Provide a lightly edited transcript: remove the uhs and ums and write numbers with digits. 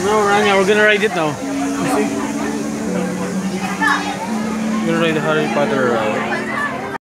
No, Rania, we're gonna ride it now. You see? We're gonna ride the Harry Potter